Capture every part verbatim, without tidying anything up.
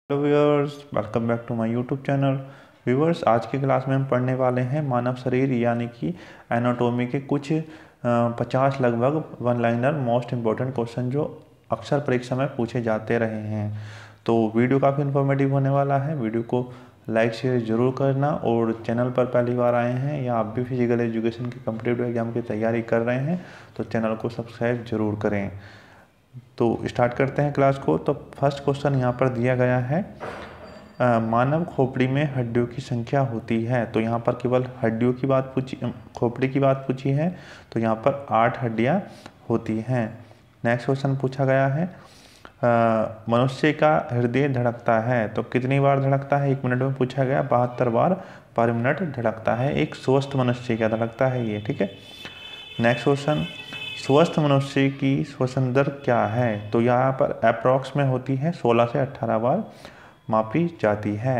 Hello viewers, welcome back to my YouTube channel. Viewers, आज की class में हम पढ़ने वाले हैं मानव शरीर यानी कि एनाटॉमी के कुछ पचास लगभग one liner most important question जो अक्सर परीक्षा में पूछे जाते रहे हैं। तो वीडियो काफ़ी इन्फॉर्मेटिव होने वाला है। वीडियो को लाइक शेयर ज़रूर करना, और चैनल पर पहली बार आए हैं या आप भी फिजिकल एजुकेशन के कम्पिटिटिव एग्जाम की तैयारी कर रहे हैं तो चैनल को सब्सक्राइब जरूर करें। तो स्टार्ट करते हैं क्लास को। तो फर्स्ट क्वेश्चन यहाँ पर दिया गया है, आ, मानव खोपड़ी में हड्डियों की संख्या होती है। तो यहाँ पर केवल हड्डियों की बात पूछी, खोपड़ी की बात पूछी है, तो यहाँ पर आठ हड्डियाँ होती हैं। नेक्स्ट क्वेश्चन पूछा गया है, मनुष्य का हृदय धड़कता है तो कितनी बार धड़कता है एक मिनट में पूछा गया। बहत्तर बार पर मिनट धड़कता है। एक स्वस्थ मनुष्य का धड़कता है ये, ठीक है। नेक्स्ट क्वेश्चन, स्वस्थ मनुष्य की श्वसन दर क्या है। तो यहाँ पर अप्रॉक्स में होती है सोलह से अठारह बार मापी जाती है।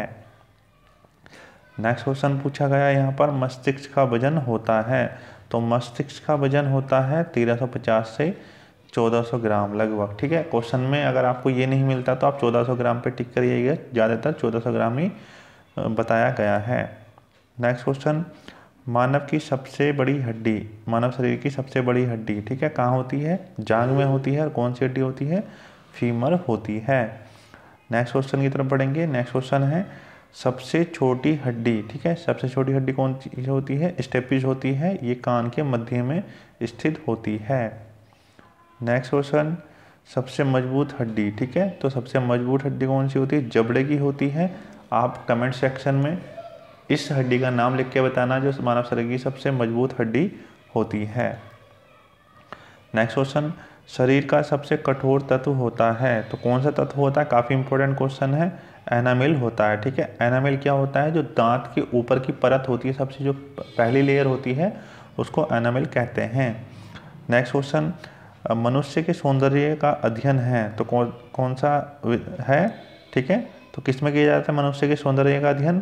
नेक्स्ट क्वेश्चन पूछा गया यहाँ पर, मस्तिष्क का वजन होता है। तो मस्तिष्क का वजन होता है तेरह सौ पचास से चौदह सौ ग्राम लगभग, ठीक है। क्वेश्चन में अगर आपको ये नहीं मिलता तो आप चौदह सौ ग्राम पे टिक करिएगा, ज़्यादातर चौदह सौ ग्राम ही बताया गया है। नेक्स्ट क्वेश्चन, मानव की सबसे बड़ी हड्डी, मानव शरीर की सबसे बड़ी हड्डी, ठीक है, कहाँ होती है? जांघ में होती है। और कौन सी हड्डी होती है? फीमर होती है। नेक्स्ट क्वेश्चन की तरफ बढ़ेंगे। नेक्स्ट क्वेश्चन है, सबसे छोटी हड्डी, ठीक है, सबसे छोटी हड्डी कौन सी होती है? स्टेपिज होती है। ये कान के मध्य में स्थित होती है। नेक्स्ट क्वेश्चन, सबसे मजबूत हड्डी, ठीक है, तो सबसे मजबूत हड्डी कौन सी होती है? जबड़े की होती है। आप कमेंट सेक्शन में इस हड्डी का नाम लिख के बताना जो मानव शरीर की सबसे मजबूत हड्डी होती है। नेक्स्ट क्वेश्चन, शरीर का सबसे कठोर तत्व होता है। तो कौन सा तत्व होता है? काफ़ी इंपॉर्टेंट क्वेश्चन है। एनामिल होता है, ठीक है। एनामिल क्या होता है? जो दांत के ऊपर की परत होती है, सबसे जो पहली लेयर होती है उसको एनामिल कहते हैं। नेक्स्ट क्वेश्चन, मनुष्य के सौंदर्य का अध्ययन है तो कौन कौन सा है, ठीक है, तो किस में किया जाता है मनुष्य के सौंदर्य का अध्ययन?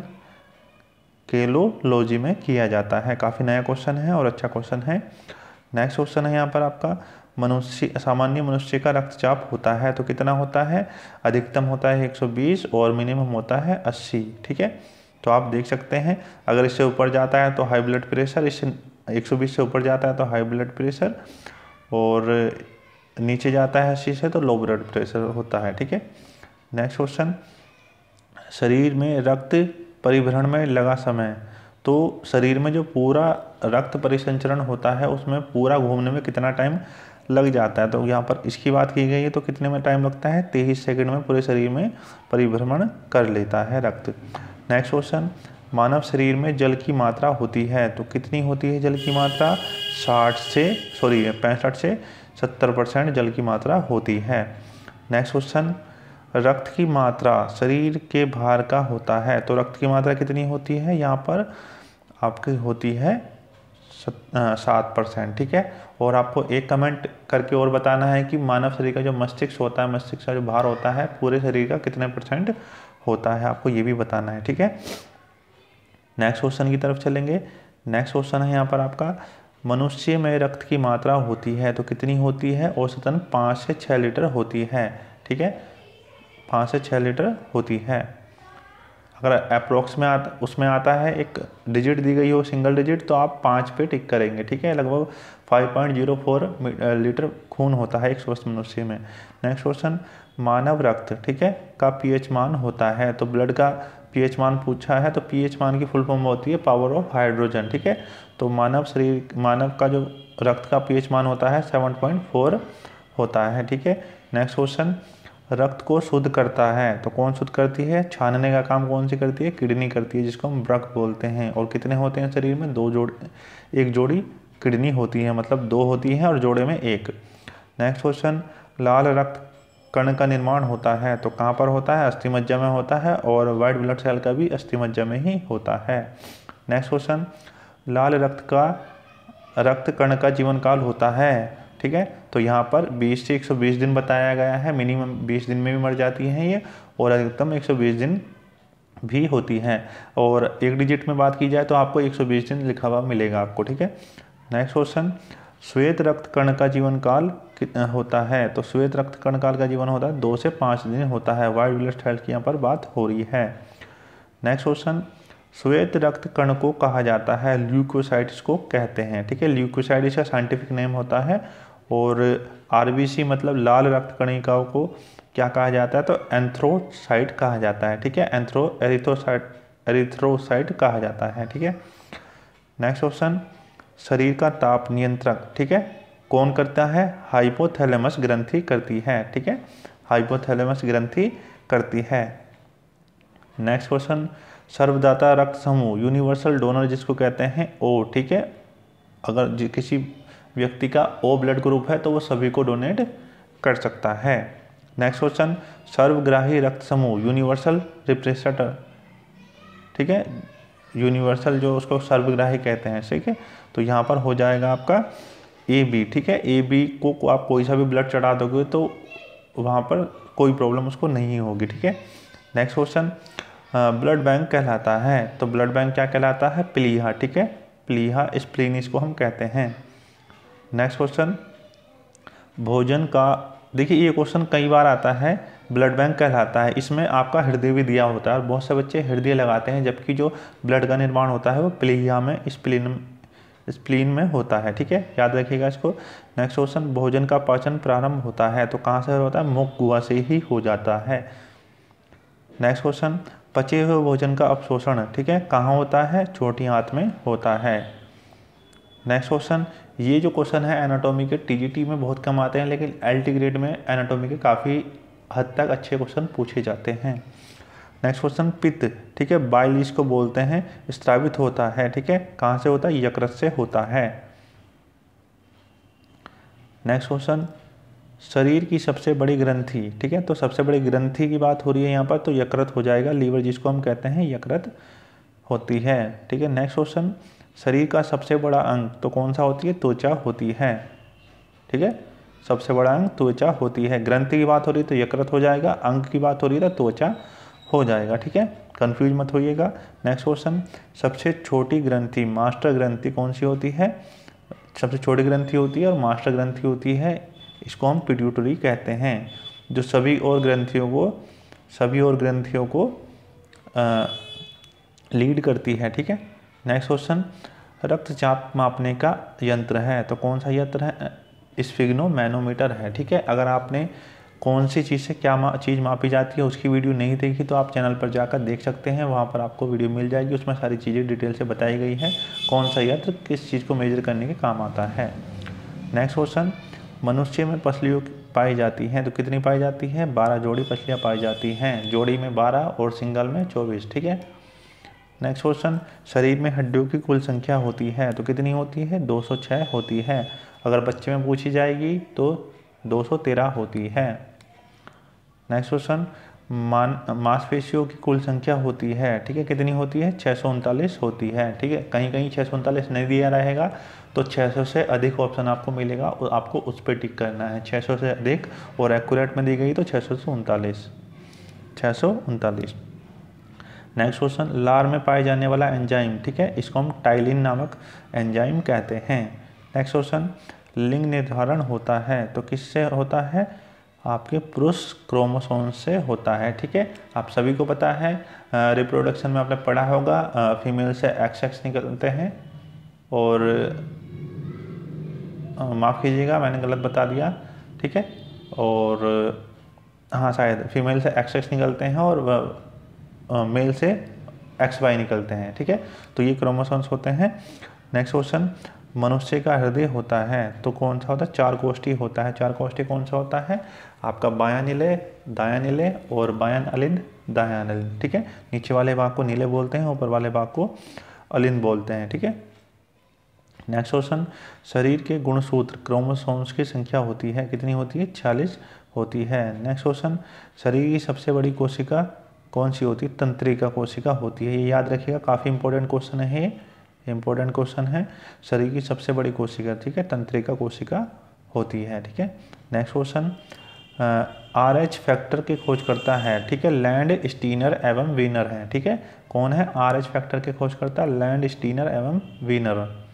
केलोलॉजी में किया जाता है। काफ़ी नया क्वेश्चन है और अच्छा क्वेश्चन है। नेक्स्ट क्वेश्चन है यहाँ पर आपका, मनुष्य सामान्य मनुष्य का रक्तचाप होता है तो कितना होता है? अधिकतम होता है एक सौ बीस और मिनिमम होता है अस्सी, ठीक है। तो आप देख सकते हैं, अगर इससे ऊपर जाता है तो हाई ब्लड प्रेशर, इससे एक सौ बीस से ऊपर जाता है तो हाई ब्लड प्रेशर, और नीचे जाता है अस्सी से तो लो ब्लड प्रेशर होता है, ठीक है। नेक्स्ट क्वेश्चन, शरीर में रक्त परिभ्रमण में लगा समय। तो शरीर में जो पूरा रक्त परिसंचरण होता है उसमें पूरा घूमने में कितना टाइम लग जाता है? तो यहाँ पर इसकी बात की गई है तो कितने में टाइम लगता है? तेईस सेकंड में पूरे शरीर में परिभ्रमण कर लेता है रक्त। नेक्स्ट क्वेश्चन, मानव शरीर में जल की मात्रा होती है तो कितनी होती है जल की मात्रा? साठ से सॉरी पैंसठ से सत्तर परसेंट जल की मात्रा होती है। नेक्स्ट क्वेश्चन, रक्त की मात्रा शरीर के भार का होता है तो रक्त की मात्रा कितनी होती है? यहाँ पर आपकी होती है सात परसेंट, ठीक है। और आपको एक कमेंट करके और बताना है कि मानव शरीर का जो मस्तिष्क होता है, मस्तिष्क का जो भार होता है पूरे शरीर का कितने परसेंट होता है, आपको ये भी बताना है, ठीक है। नेक्स्ट क्वेश्चन की तरफ चलेंगे। नेक्स्ट क्वेश्चन है यहाँ पर आपका, मनुष्य में रक्त की मात्रा होती है तो कितनी होती है? औसतन पाँच से छः लीटर होती है, ठीक है, पाँच से छः लीटर होती है। अगर अप्रोक्स में आता उसमें आता है एक डिजिट दी गई हो सिंगल डिजिट तो आप पाँच पे टिक करेंगे, ठीक है। लगभग five point zero four litre खून होता है एक स्वस्थ मनुष्य में। नेक्स्ट क्वेश्चन, मानव रक्त, ठीक है, का पीएच मान होता है। तो ब्लड का पीएच मान पूछा है तो पीएच मान की फुल फॉर्म होती है पावर ऑफ हाइड्रोजन, ठीक है। तो मानव शरीर मानव का जो रक्त का पीएच मान होता है सेवन पॉइंट फोर होता है, ठीक है। नेक्स्ट क्वेश्चन, रक्त को शुद्ध करता है तो कौन शुद्ध करती है? छानने का काम कौन सी करती है? किडनी करती है, जिसको हम ब्रक बोलते हैं। और कितने होते हैं शरीर में? दो जोड़ एक जोड़ी किडनी होती है, मतलब दो होती है और जोड़े में एक। नेक्स्ट क्वेश्चन, लाल रक्त कण का निर्माण होता है तो कहाँ पर होता है? अस्थि मज्जा में होता है, और वाइट ब्लड सेल का भी अस्थि मज्जा में ही होता है। नेक्स्ट क्वेश्चन, लाल रक्त का रक्त कण का जीवन काल होता है, ठीक है, तो यहाँ पर बीस से एक सौ बीस दिन बताया गया है। मिनिमम बीस दिन में भी मर जाती हैं ये, और अधिकतम एक सौ बीस दिन भी होती हैं। और एक डिजिट में बात की जाए तो आपको एक सौ बीस दिन लिखा हुआ मिलेगा आपको, ठीक है। नेक्स्ट क्वेश्चन, श्वेत रक्त कण का जीवन काल कितना होता है? तो श्वेत रक्त कण काल का जीवन होता है दो से पाँच दिन होता है। वाइट ब्लड सेल्स की यहाँ पर बात हो रही है। नेक्स्ट क्वेश्चन, श्वेत रक्त कण को कहा जाता है ल्यूकोसाइट्स को कहते हैं। ठीक है, ल्यूकोसाइट्स का साइंटिफिक नेम होता है। और आरबीसी मतलब लाल रक्त कणिकाओं को क्या कहा जाता है? तो एंथ्रोसाइट कहा जाता है। ठीक है, एंथ्रो एरिथ्रोसाइट एरिथ्रोसाइट कहा जाता है। ठीक है, नेक्स्ट क्वेश्चन, शरीर का ताप नियंत्रक, ठीक है, कौन करता है? हाइपोथैलेमस ग्रंथि करती है। ठीक है, हाइपोथैलेमस ग्रंथि करती है। नेक्स्ट क्वेश्चन, सर्वदाता रक्त समूह यूनिवर्सल डोनर जिसको कहते हैं ओ। ठीक है, अगर किसी व्यक्ति का ओ ब्लड ग्रुप है तो वो सभी को डोनेट कर सकता है। नेक्स्ट क्वेश्चन, सर्वग्राही रक्त समूह यूनिवर्सल रिप्रेसेंटर। ठीक है, यूनिवर्सल जो उसको सर्वग्राही कहते हैं। ठीक है, तो यहाँ पर हो जाएगा आपका ए बी। ठीक है, ए बी को, को आप कोई सा भी ब्लड चढ़ा दोगे तो वहाँ पर कोई प्रॉब्लम उसको नहीं होगी। ठीक है, नेक्स्ट क्वेश्चन, ब्लड बैंक कहलाता है तो ब्लड बैंक क्या कहलाता है? प्लीहा। ठीक है, प्लीहा स्प्लीन इसको हम कहते हैं। नेक्स्ट क्वेश्चन, भोजन का, देखिए ये क्वेश्चन कई बार आता है, ब्लड बैंक कहलाता है, इसमें आपका हृदय भी दिया होता है और बहुत से बच्चे हृदय लगाते हैं, जबकि जो ब्लड का निर्माण होता है वो प्लीहा में स्प्लीन स्प्लीन में होता है। ठीक है, याद रखिएगा इसको। नेक्स्ट क्वेश्चन, भोजन का पाचन प्रारंभ होता है तो कहाँ से होता है? मुख गुहा से ही हो जाता है। नेक्स्ट क्वेश्चन, पचे हुए भोजन का अपशोषण, ठीक है, कहाँ होता है? छोटी आंत में होता है। नेक्स्ट क्वेश्चन, ये जो क्वेश्चन है एनाटॉमी के टीजीटी में बहुत कम आते हैं, लेकिन एलटी ग्रेड में एनाटॉमी के काफ़ी हद तक अच्छे क्वेश्चन पूछे जाते हैं। नेक्स्ट क्वेश्चन, पित्त, ठीक है, बाइल इसको बोलते हैं, स्रावित होता है। ठीक है, कहाँ से होता है? यकृत से होता है। नेक्स्ट क्वेश्चन, शरीर की सबसे बड़ी ग्रंथि, ठीक है, तो सबसे बड़ी ग्रंथि की बात हो रही है यहाँ पर, तो यकृत हो जाएगा। लीवर जिसको हम कहते हैं यकृत होती है। ठीक है, नेक्स्ट क्वेश्चन, शरीर का सबसे बड़ा अंग तो कौन सा होती है? त्वचा होती है। ठीक है, सबसे बड़ा अंग त्वचा होती है। ग्रंथि की बात हो रही है तो यकृत हो जाएगा, अंग की बात हो रही है तो त्वचा हो जाएगा। ठीक है, कंफ्यूज मत होइएगा। नेक्स्ट क्वेश्चन, सबसे छोटी ग्रंथि मास्टर ग्रंथि कौन सी होती है? सबसे छोटी ग्रंथि होती है और मास्टर ग्रंथि होती है, इसको हम पिट्यूटरी कहते हैं, जो सभी और ग्रंथियों को सभी और ग्रंथियों को आ, लीड करती है। ठीक है, नेक्स्ट क्वेश्चन, रक्तचाप मापने का यंत्र है तो कौन सा यंत्र है? स्फिग्नोमैनोमीटर है। ठीक है, अगर आपने कौन सी चीज़ से क्या मा, चीज़ मापी जाती है उसकी वीडियो नहीं देखी तो आप चैनल पर जाकर देख सकते हैं, वहाँ पर आपको वीडियो मिल जाएगी, उसमें सारी चीज़ें डिटेल से बताई गई है, कौन सा यंत्र किस चीज़ को मेजर करने के काम आता है। नेक्स्ट क्वेश्चन, मनुष्य में पसलियों पाई जाती हैं तो कितनी पाई जाती है? बारह जोड़ी पसलियाँ पाई जाती हैं, जोड़ी में बारह और सिंगल में चौबीस। ठीक है, नेक्स्ट क्वेश्चन, शरीर में हड्डियों की कुल संख्या होती है तो कितनी होती है? दो सौ छह होती है। अगर बच्चे में पूछी जाएगी तो दो सौ तेरह होती है। नेक्स्ट क्वेश्चन, मान मांसपेशियों की कुल संख्या होती है, ठीक है, कितनी होती है? छः सौ उनतालीस होती है। ठीक है, कहीं कहीं छः सौ उनतालीस नहीं दिया रहेगा तो छः सौ से अधिक ऑप्शन आपको मिलेगा और आपको उस पर टिक करना है। छः सौ से अधिक और एक्यूरेट में दी गई तो छः सौ से उनतालीस छः सौ उनतालीस। नेक्स्ट क्वेश्चन, लार में पाए जाने वाला एंजाइम, ठीक है, इसको हम टाइलिन नामक एंजाइम कहते हैं। नेक्स्ट क्वेश्चन, लिंग निर्धारण होता है तो किससे होता है? आपके पुरुष क्रोमोसोम से होता है। ठीक है, आप सभी को पता है, रिप्रोडक्शन में आपने पढ़ा होगा, फीमेल से एक्स एक्स निकलते हैं और माफ़ कीजिएगा मैंने गलत बता दिया। ठीक है, और हाँ शायद फीमेल से एक्स एक्स निकलते हैं और मेल से एक्स वाई निकलते हैं। ठीक है, तो ये क्रोमोसोम्स होते हैं। नेक्स्ट क्वेश्चन, मनुष्य का हृदय होता है तो कौन सा होता है? चार कोष्ठी होता है। चार कोष्ठी कौन सा होता है? आपका बायां नीले, दायां नीले और बायां अलिंद, दायां अलिंद। ठीक है, नीचे वाले भाग को नीले बोलते हैं, ऊपर वाले भाग को अलिंद बोलते हैं। ठीक है, नेक्स्ट क्वेश्चन, शरीर के गुणसूत्र क्रोमोसोम्स की संख्या होती है, कितनी होती है? छियालीस होती है। नेक्स्ट क्वेश्चन, शरीर की सबसे बड़ी कोशिका कौन सी होती है? तंत्रिका कोशिका होती है। ये याद रखिएगा, काफ़ी इंपॉर्टेंट क्वेश्चन है, ये इंपॉर्टेंट क्वेश्चन है। शरीर की सबसे बड़ी कोशिका, ठीक है, तंत्रिका कोशिका होती है। ठीक है, next question, R H factor की खोज करता है, ठीक है, लैंड स्टीनर एवं वीनर है। ठीक है, कौन है आर एच फैक्टर के खोज करता है? लैंड स्टीनर एवं वीनर।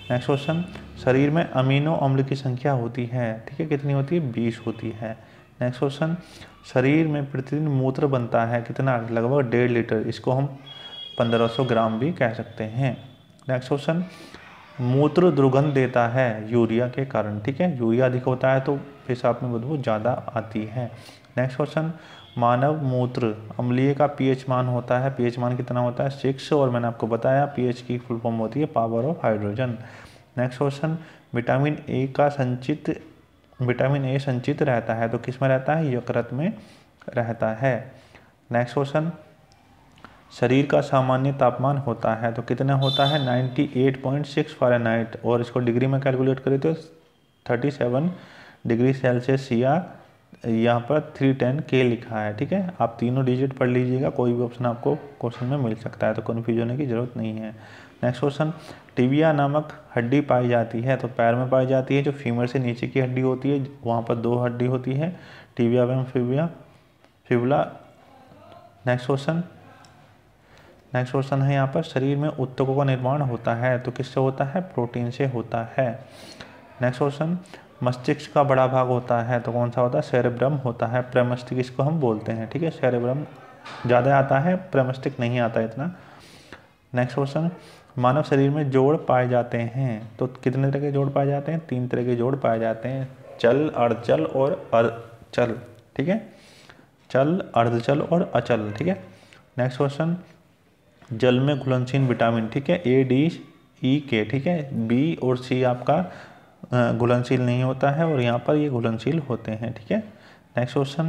नेक्स्ट क्वेश्चन, शरीर में अमीनो अम्ल की संख्या होती है, ठीक है, कितनी होती है, बीस होती है। नेक्स्ट क्वेश्चन, शरीर में प्रतिदिन मूत्र बनता है कितना, लगभग डेढ़ लीटर, इसको हम पंद्रह सौ ग्राम भी कह सकते हैं। नेक्स्ट क्वेश्चन, मूत्र दुर्गंध देता है यूरिया के कारण, ठीक है, यूरिया अधिक होता है तो पेशाब में बदबू ज़्यादा आती है। नेक्स्ट क्वेश्चन, मानव मूत्र अम्लीय का पीएच मान होता है, पीएच मान कितना होता है, सिक्स, और मैंने आपको बताया पीएच की फुल फॉर्म होती है power of hydrogen. Next question, vitamin A का संचित विटामिन ए संचित रहता है तो किस में रहता है, यकृत में रहता है। नेक्स्ट क्वेश्चन, शरीर का सामान्य तापमान होता है तो कितना होता है, अट्ठानवे पॉइंट सिक्स फ़ारेनहाइट, और इसको डिग्री में कैलकुलेट करें तो सैंतीस डिग्री सेल्सियस, या यहाँ पर तीन सौ दस के लिखा है, ठीक है। आप तीनों डिजिट पढ़ लीजिएगा, कोई भी ऑप्शन आपको क्वेश्चन में मिल सकता है, तो कन्फ्यूज होने की जरूरत नहीं है। नेक्स्ट क्वेश्चन, टिबिया नामक हड्डी पाई जाती है तो पैर में पाई जाती है, जो फीमर से नीचे की हड्डी होती है वहाँ पर दो हड्डी होती है, टिबिया एवं फिबिया fibula. Next question next question है यहाँ पर, शरीर में ऊतकों का निर्माण होता है तो किससे होता है, प्रोटीन से होता है। नेक्स्ट क्वेश्चन, मस्तिष्क का बड़ा भाग होता है तो कौन सा होता है, सेरेब्रम होता है, प्रमस्तिष्क इसको हम बोलते हैं, ठीक है, सेरेब्रम ज़्यादा आता है, प्रमस्तिष्क नहीं आता इतना। नेक्स्ट क्वेश्चन, मानव शरीर में जोड़ पाए जाते हैं तो कितने तरह के जोड़ पाए जाते हैं, तीन तरह के जोड़ पाए जाते हैं, चल, अर्धचल और अचल, ठीक है, चल, अर्धचल और अचल, ठीक है। नेक्स्ट क्वेश्चन, जल में घुलनशील विटामिन, ठीक है, ए, डी, ई, के, ठीक है, बी और सी आपका घुलनशील नहीं होता है और यहाँ पर ये घुलनशील होते हैं, ठीक है। नेक्स्ट क्वेश्चन,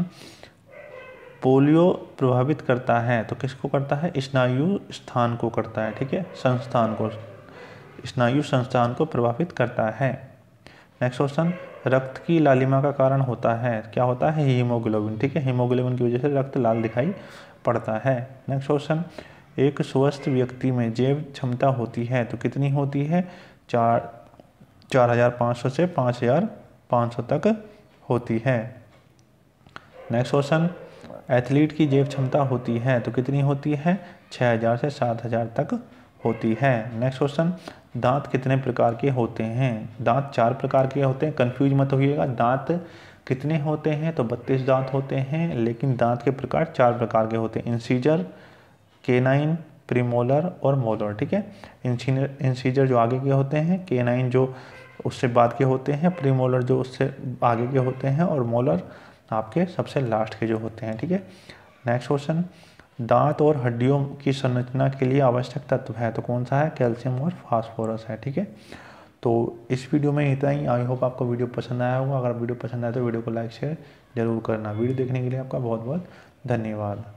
पोलियो प्रभावित करता है तो किसको करता है, स्नायु स्थान को करता है, ठीक है, संस्थान को, स्नायु संस्थान को प्रभावित करता है। नेक्स्ट क्वेश्चन, रक्त की लालिमा का कारण होता है, क्या होता है, हीमोग्लोबिन, ठीक है, हीमोग्लोबिन की वजह से रक्त लाल दिखाई पड़ता है। नेक्स्ट क्वेश्चन, एक स्वस्थ व्यक्ति में जैव क्षमता होती है तो कितनी होती है, चार चार हजार पाँच सौ से पाँच हजार पाँच सौ तक होती है। नेक्स्ट क्वेश्चन, एथलीट की जैव क्षमता होती है तो कितनी होती है, छः हजार से सात हजार तक होती है। नेक्स्ट क्वेश्चन, दांत कितने प्रकार के होते हैं, दांत चार प्रकार के होते हैं, कंफ्यूज मत होइएगा, दांत कितने होते हैं तो बत्तीस दांत होते हैं, लेकिन दांत के प्रकार चार प्रकार के होते हैं, इंसीजर, केनाइन, प्रीमोलर और मोलर, ठीक है। इंसीजर जो आगे के होते हैं, केनाइन जो उससे बाद के होते हैं, प्रीमोलर जो उससे आगे के होते हैं, और मोलर आपके सबसे लास्ट के जो होते हैं, ठीक है। नेक्स्ट क्वेश्चन, दांत और हड्डियों की संरचना के लिए आवश्यक तत्व है तो कौन सा है, कैल्शियम और फास्फोरस है, ठीक है। तो इस वीडियो में इतना ही। आई होप आपको वीडियो पसंद आया होगा, अगर वीडियो पसंद आया तो वीडियो को लाइक शेयर जरूर करना। वीडियो देखने के लिए आपका बहुत बहुत धन्यवाद।